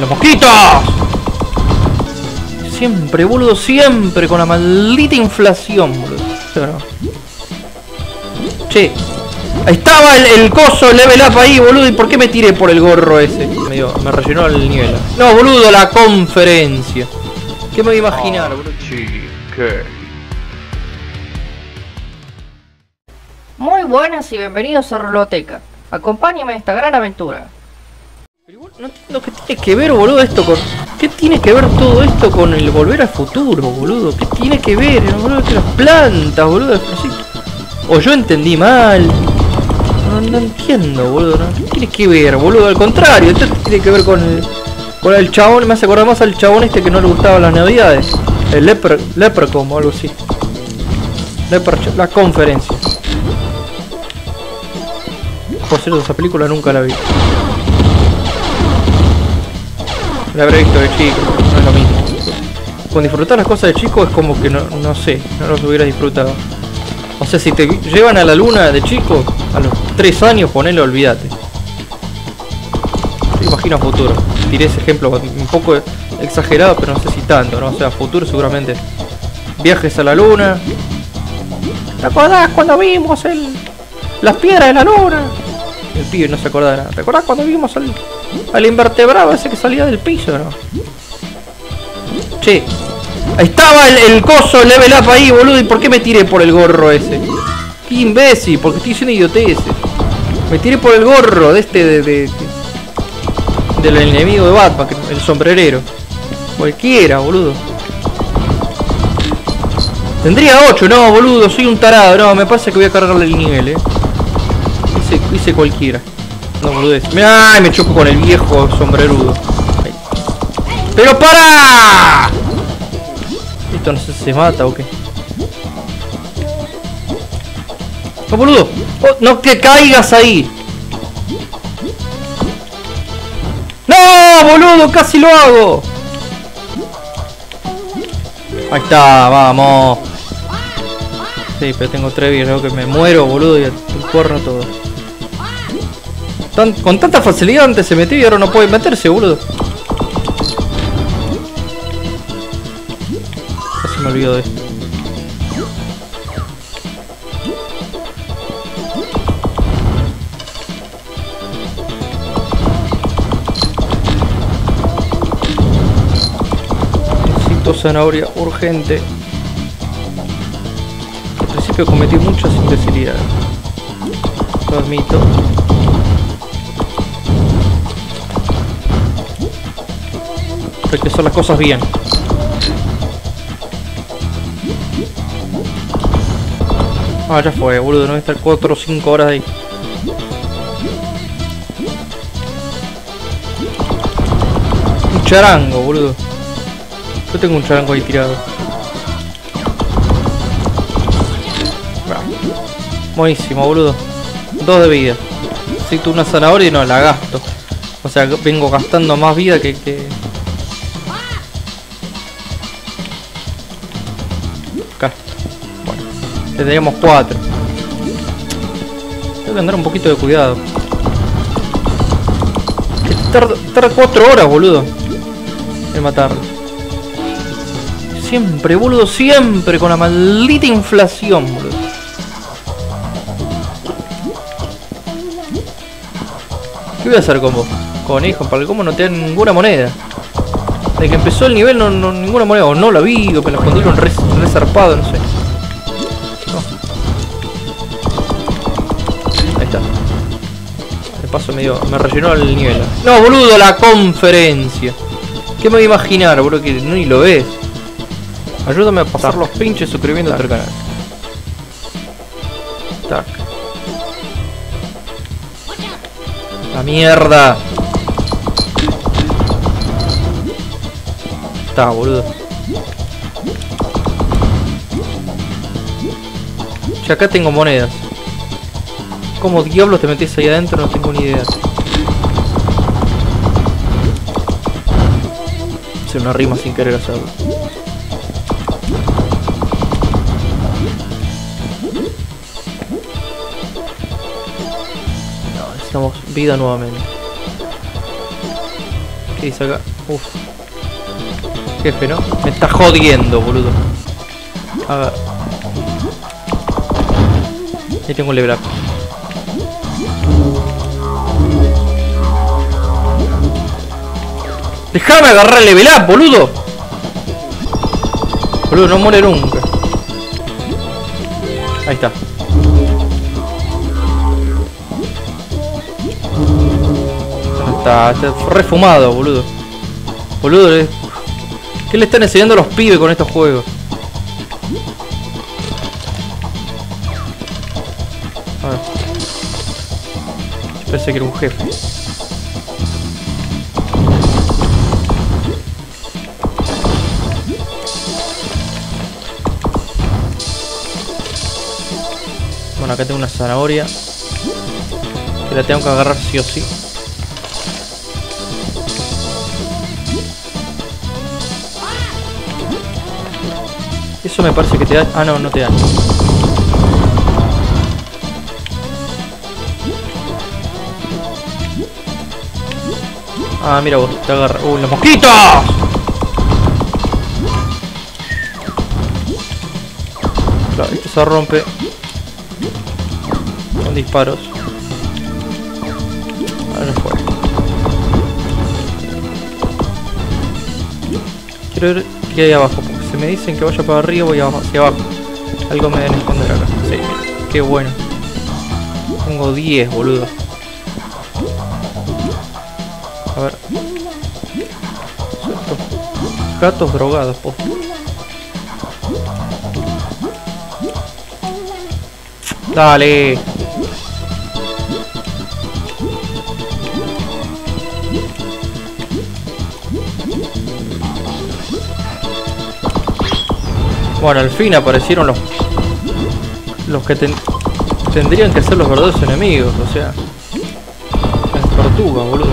los mosquitos! Siempre, boludo, siempre con la maldita inflación, boludo. Pero no. Che, estaba el coso level up ahí, boludo. ¿Y por qué me tiré por el gorro ese? Me rellenó el nivel. No, boludo, la conferencia. ¿Qué me voy a imaginar, boludo? Muy buenas y bienvenidos a Roloteca. Acompáñame a esta gran aventura. Pero igual no entiendo qué tiene que ver, boludo, esto con... ¿Qué tiene que ver todo esto con el volver al futuro, boludo? ¿Qué tiene que ver, boludo? Que las plantas, boludo, o yo entendí mal. No entiendo, boludo, ¿no? ¿Qué tiene que ver, boludo? Al contrario, esto tiene que ver con el chabón. Me hace acordar más al chabón este que no le gustaban las navidades. El Leprechaun o algo así. La conferencia. Por cierto, esa película nunca la vi. La habré visto de chico, no es lo mismo. Con disfrutar las cosas de chico es como que no sé, no los hubiera disfrutado. O sea, si te llevan a la luna de chico, a los 3 años, ponele, olvídate. Te imagino a futuro. Tiré ese ejemplo un poco exagerado, pero no sé si tanto, ¿no? O sea, futuro seguramente. Viajes a la luna. ¿Te acordás cuando vimos las piedras de la luna? El pibe no se acordaba nada. ¿Te acordás cuando vimos al invertebrado ese que salía del piso, no? Che, estaba el coso level up ahí, boludo. ¿Y por qué me tiré por el gorro ese? Qué imbécil, porque estoy diciendo idioteces. Me tiré por el gorro de del enemigo de Batman, el sombrerero. Cualquiera, boludo. Tendría 8, no, boludo, soy un tarado. No, me parece que voy a cargarle el nivel, hice cualquiera. No, boludez. ¡Ay! Me choco con el viejo sombrerudo. Ahí. ¡Pero para! Esto no sé si se mata o qué. ¡No, boludo! Oh, ¡no te caigas ahí! ¡No, boludo! ¡Casi lo hago! Ahí está, vamos. Sí, pero tengo 3 vidas, creo que me muero, boludo, y el cuerno todo. Con tanta facilidad antes se metió y ahora no puede meterse, boludo. Casi me olvido de esto. Necesito zanahoria urgente. Al principio cometí muchas imbecilidades. Lo admito. Hay que hacer las cosas bien. Ah, ya fue, boludo. No voy a estar 4 o 5 horas ahí. Un charango, boludo. Yo tengo un charango ahí tirado. Buenísimo, boludo. 2 de vida. Necesito una zanahoria y no la gasto. O sea, vengo gastando más vida que... Acá. Bueno, tendríamos 4. Tengo que andar un poquito de cuidado. Tarda 4 horas, boludo, en matarlo. Siempre, boludo, siempre con la maldita inflación, boludo. ¿Qué voy a hacer con vos? Conejo, para el combo no te dan ninguna moneda. Desde que empezó el nivel ninguna moneda. O no la vi, o me la escondieron re zarpado, no sé. No. Ahí está. De paso me rellenó el nivel. No, boludo, la conferencia. ¿Qué me voy a imaginar, boludo? Que ni lo ves. Ayúdame a pasar los pinches suscribiéndote al canal. Tac. La mierda. Está, boludo. Ya acá tengo monedas. ¿Cómo diablos te metes ahí adentro? No tengo ni idea. Hice una rima sin querer hacerlo. No, necesitamos vida nuevamente. ¿Qué dice acá? Uf. Jefe, ¿no? Me está jodiendo, boludo. A ver. Ahí tengo un level up. ¡Déjame agarrar el level up, boludo! Boludo, no muere nunca. Ahí está. Está refumado, boludo. Boludo, ¿qué le están enseñando a los pibes con estos juegos? A ver. Yo pensé que era un jefe. Bueno, acá tengo una zanahoria que la tengo que agarrar sí o sí. Eso me parece que te da... Ah, no, no te da. Ah, mira vos, te agarra... ¡los mosquitos! Claro, esto se rompe con disparos. Ahora no fue. Quiero ver qué hay abajo, porque si me dicen que vaya para arriba, voy hacia abajo. Algo me deben esconder acá. Sí, qué bueno. Tengo 10, boludo. A ver. Estos gatos drogados, po. Dale. Bueno, al fin aparecieron los que tendrían que ser los verdaderos enemigos, o sea, las tortugas, boludo.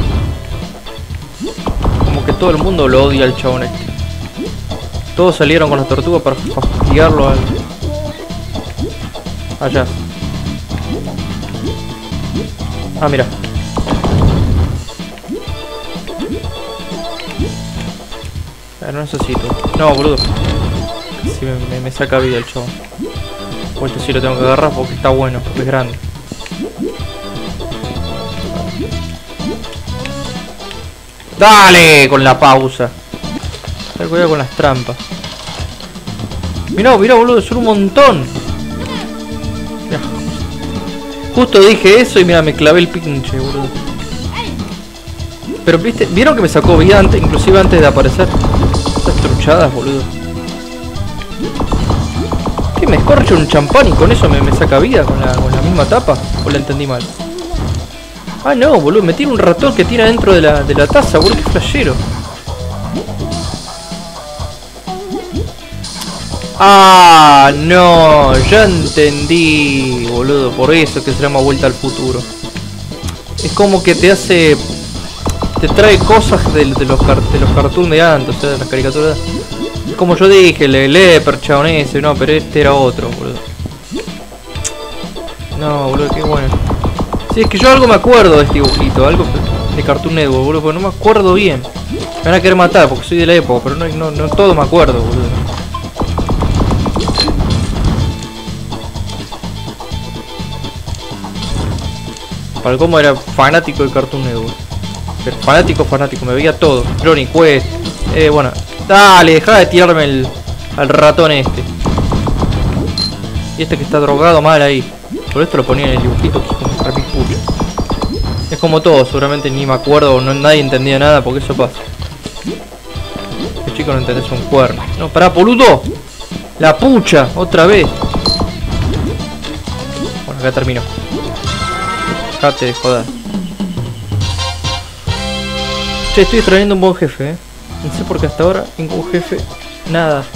Como que todo el mundo lo odia al chabón este. Todos salieron con las tortugas para fastidiarlo al... allá. Ah, mira. No necesito. No, boludo. Si me saca vida el chabón. Pues este sí lo tengo que agarrar porque está bueno, porque es grande. ¡Dale! Con la pausa. Ten cuidado con las trampas. Mirá, mirá, boludo, son un montón. Mirá. Justo dije eso y mira, me clavé el pinche, boludo. Pero viste, vieron que me sacó vida antes, inclusive antes de aparecer. Estas truchadas, boludo. ¿Qué? Me escorcho un champán y con eso me saca vida con la misma tapa. ¿O la entendí mal? Ah, no, boludo, me tira un ratón que tira dentro de la taza, boludo, qué flashero. Ah, no, ya entendí, boludo, por eso que se llama Vuelta al Futuro. Es como que te hace... te trae cosas de los cartoons de antes, o sea, de las caricaturas. Como yo dije, el Leper, chabón ese, no, pero este era otro, boludo. No, boludo, qué bueno. Sí, es que yo algo me acuerdo de este dibujito, algo de Cartoon Network, boludo, pero no me acuerdo bien. Me van a querer matar porque soy de la época, pero no todo me acuerdo, boludo. Para como era fanático de Cartoon Network. Pero fanático, me veía todo. Johnny Quest, bueno. Dale, deja de tirarme al ratón este. Y este que está drogado mal ahí. Por esto lo ponía en el dibujito que es como repipucho. Es como todo, seguramente ni me acuerdo, nadie entendía nada porque eso pasa. Que chico no entendés un cuerno. No, pará, boludo. La pucha, otra vez. Bueno, acá terminó. Dejate de joder. Che, estoy extrayendo un buen jefe, No sé por qué hasta ahora ningún jefe, nada.